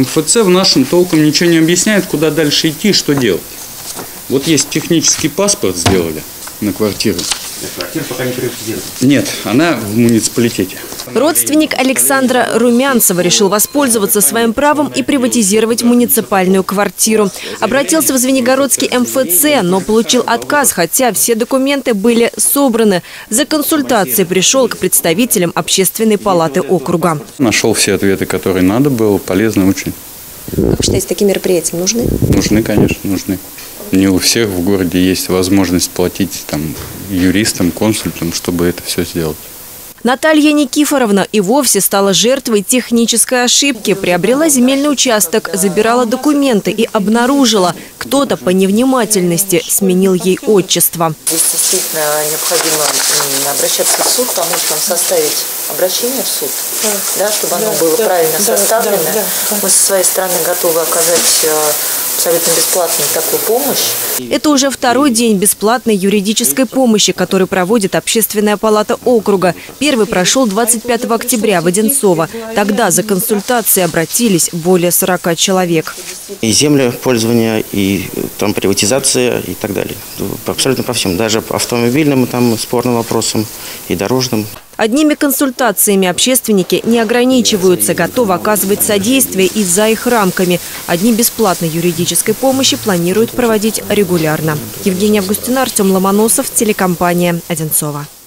МФЦ в нашем толком ничего не объясняет, куда дальше идти и что делать. Вот есть технический паспорт сделали на квартиру. Квартира пока не приватизирована? Нет, она в муниципалитете. Родственник Александра Румянцева решил воспользоваться своим правом и приватизировать муниципальную квартиру. Обратился в Звенигородский МФЦ, но получил отказ, хотя все документы были собраны. За консультацией пришел к представителям Общественной палаты округа. Нашел все ответы, которые надо было, полезно очень. Вы считаете, такие мероприятия нужны? Нужны, конечно, нужны. Не у всех в городе есть возможность платить там юристам, консультам, чтобы это все сделать. Наталья Никифоровна и вовсе стала жертвой технической ошибки. Приобрела земельный участок, забирала документы и обнаружила, кто-то по невнимательности сменил ей отчество. Здесь действительно необходимо обращаться в суд, помочь вам составить обращение в суд, да, чтобы оно было правильно составлено. Мы со своей стороны готовы оказать абсолютно бесплатную такую помощь. Это уже второй день бесплатной юридической помощи, который проводит Общественная палата округа. Первый прошел 25 октября в Одинцово. Тогда за консультацией обратились более 40 человек. И землепользование, и там приватизация, и так далее. Абсолютно по всем. Даже по автомобильным там спорным вопросам и дорожным. Одними консультациями общественники не ограничиваются, готовы оказывать содействие и за их рамками. Одни бесплатной юридической помощи планируют проводить регулярно. Евгения Августина, Артем Ломоносов, телекомпания «Одинцово».